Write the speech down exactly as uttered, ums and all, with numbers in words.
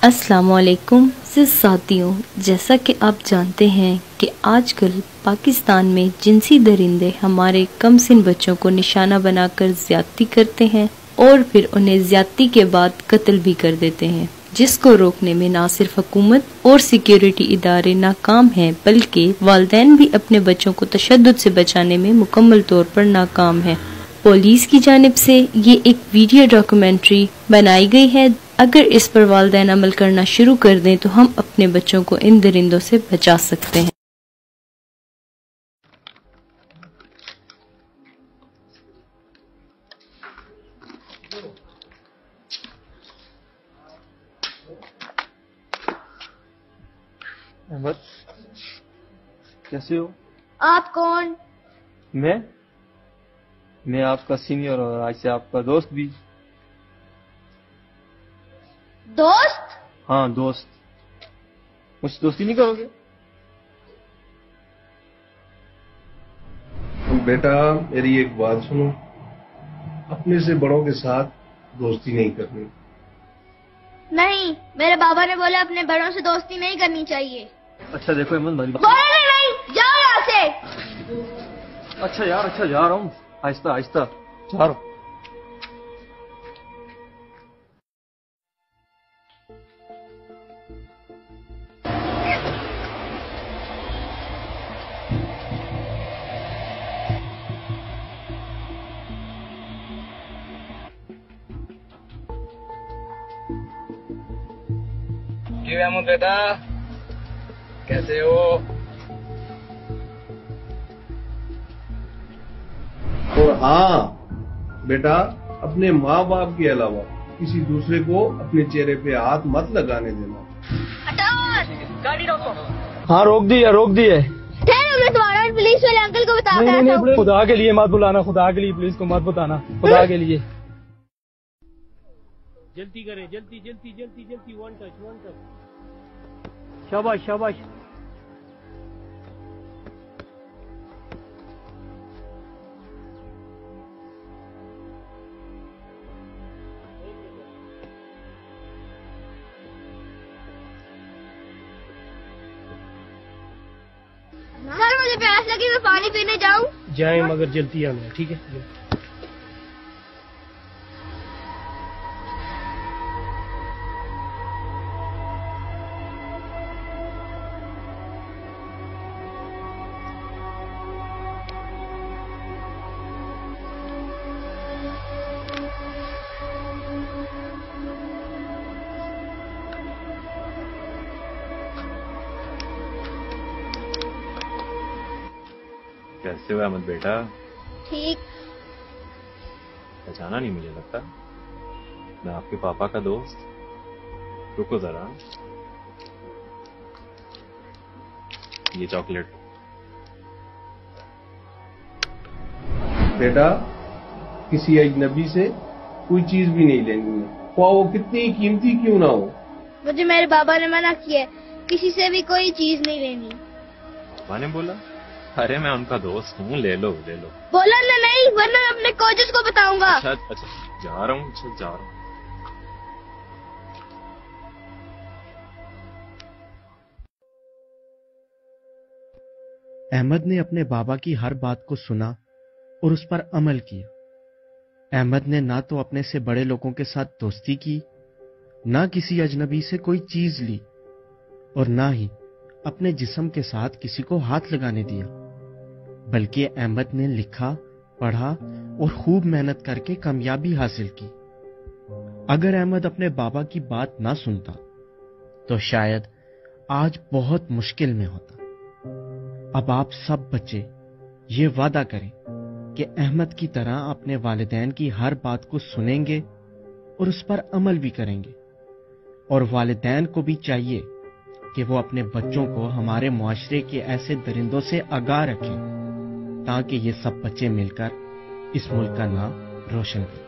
अस्सलाम वालेकुम साथियों, जैसा कि आप जानते हैं कि आजकल पाकिस्तान में जिनसी दरिंदे हमारे कम सिन बच्चों को निशाना बनाकर ज्यादती करते हैं और फिर उन्हें ज्यादती के बाद कत्ल भी कर देते हैं, जिसको रोकने में ना सिर्फ हुकूमत और सिक्योरिटी इदारे नाकाम हैं बल्कि वालिदैन भी अपने बच्चों को तशद्दुद से बचाने में मुकम्मल तौर पर नाकाम हैं। पुलिस की जानिब से ये एक वीडियो डॉक्यूमेंट्री बनाई गई है। अगर इस पर वालिदैन अमल करना शुरू कर दें तो हम अपने बच्चों को इन दरिंदों से बचा सकते हैं। अहमद, कैसे हो? आप कौन? मैं मैं आपका सीनियर और आज से आपका दोस्त भी। दोस्त? हाँ दोस्त। मुझसे दोस्ती नहीं करोगे? बेटा मेरी एक बात सुनो, अपने से बड़ों के साथ दोस्ती नहीं करनी। नहीं, मेरे बाबा ने बोला अपने बड़ों से दोस्ती नहीं करनी चाहिए। अच्छा देखो अहमद, मेरी बात। बोले नहीं, जाओ यहाँ से। अच्छा यार, अच्छा जा रहा हूँ, आहिस्ता आहिस्ता जा रहा हूँ। अहमद बेटा, कैसे हो? और हाँ बेटा, अपने माँ बाप के अलावा किसी दूसरे को अपने चेहरे पे हाथ मत लगाने देना। हटाओ गाड़ी रोको। हाँ रोक दी है, रोक दी है। ठहरो, मैं तुम्हारा पुलिस वाले अंकल को बता नहीं, कर नहीं, आता हूँ। नहीं, खुदा के लिए मत बुलाना, खुदा के लिए पुलिस को मत बताना, खुदा के लिए। जल्दी करें, जल्दी जल्दी जल्दी जल्दी, वन टच वन टच। शाबाश शाबाश। सर मुझे प्यास लगी, मैं पानी पीने जाऊँ? जाएं मगर जल्दी आना, ठीक है? कैसे हो अहमद बेटा? ठीक। पहचाना नहीं मुझे लगता, मैं आपके पापा का दोस्त। रुको जरा, ये चॉकलेट। बेटा किसी अजनबी से कोई चीज भी नहीं लेनी है, ख्वाह वो कितनी कीमती क्यों ना हो। मुझे मेरे बाबा ने मना किया है, किसी से भी कोई चीज नहीं लेनी। पापा ने बोला? अरे मैं उनका दोस्त हूँ, ले लो ले लो। बोला ना नहीं, वरना मैं अपने कोचेस को बताऊंगा। अच्छा अच्छा जा रहा हूँ, अच्छा जा रहा हूँ। अहमद ने अपने बाबा की हर बात को सुना और उस पर अमल किया। अहमद ने ना तो अपने से बड़े लोगों के साथ दोस्ती की, ना किसी अजनबी से कोई चीज ली और ना ही अपने जिस्म के साथ किसी को हाथ लगाने दिया, बल्कि अहमद ने लिखा, पढ़ा और खूब मेहनत करके कामयाबी हासिल की। अगर अहमद अपने बाबा की बात ना सुनता तो शायद आज बहुत मुश्किल में होता। अब आप सब बच्चे ये वादा करें कि अहमद की तरह अपने वालिदैन की हर बात को सुनेंगे और उस पर अमल भी करेंगे। और वालिदैन को भी चाहिए कि वो अपने बच्चों को हमारे मुआशरे के ऐसे दरिंदों से आगाह रखें ताकि ये सब बच्चे मिलकर इस मुल्क का नाम रोशन करें।